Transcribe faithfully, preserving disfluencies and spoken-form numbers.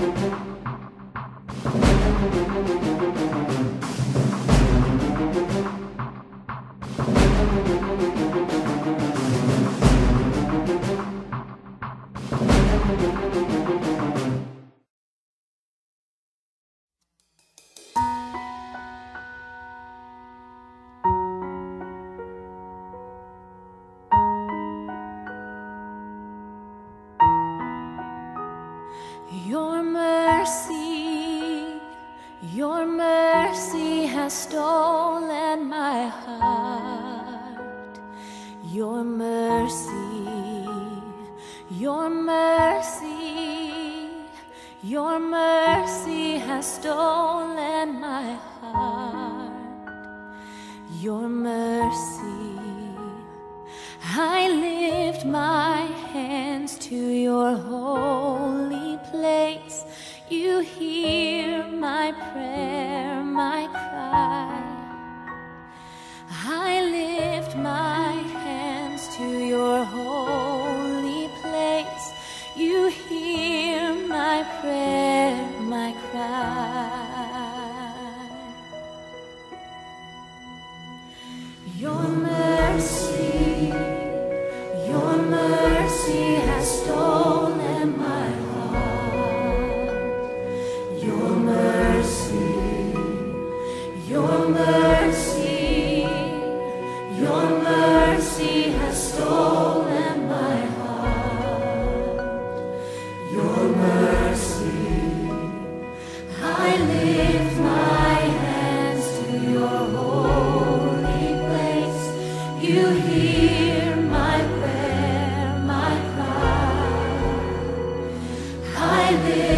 Your mercy, your mercy has stolen my heart. Your mercy, your mercy, your mercy has stolen my heart. Your mercy, I lift my hands to your holy place. You hear my prayer, my cry. I lift my hands to your holy place. You hear my prayer, my cry. Your mercy, your mercy has stolen my heart. Your mercy, your mercy, your mercy has stolen my heart. Your mercy, I lift my hands to your holy place. You hear my prayer, my cry. I live